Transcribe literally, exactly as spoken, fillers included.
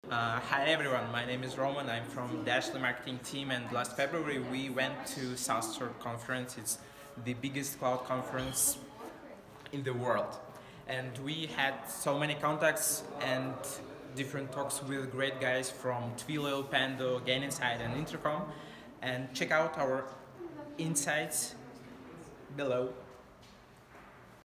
Uh, hi everyone, my name is Roman, I'm from the SaaStr marketing team, and last February we went to SaaStr conference. It's the biggest cloud conference in the world, and we had so many contacts and different talks with great guys from Twilio, Pando, Gain Insight and Intercom, and check out our insights below.